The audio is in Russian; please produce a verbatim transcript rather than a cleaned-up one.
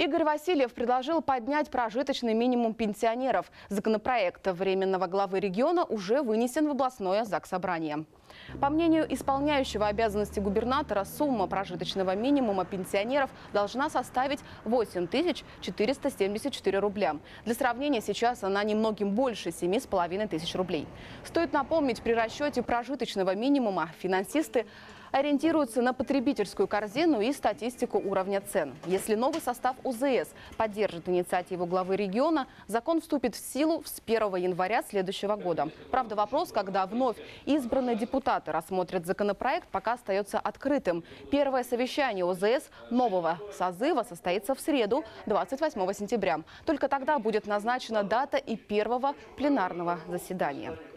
Игорь Васильев предложил поднять прожиточный минимум пенсионеров. Законопроект временного главы региона уже вынесен в областное заксобрание. По мнению исполняющего обязанности губернатора, сумма прожиточного минимума пенсионеров должна составить восемь тысяч четыреста семьдесят четыре рубля. Для сравнения, сейчас она немногим больше семи с половиной тысяч рублей. Стоит напомнить, при расчете прожиточного минимума финансисты ориентируются на потребительскую корзину и статистику уровня цен. Если новый состав У Зэ Эс поддержит инициативу главы региона, закон вступит в силу с первого января следующего года. Правда, вопрос, когда вновь избранные депутаты рассмотрят законопроект, пока остается открытым. Первое совещание У Зэ Эс нового созыва состоится в среду, двадцать восьмого сентября. Только тогда будет назначена дата и первого пленарного заседания.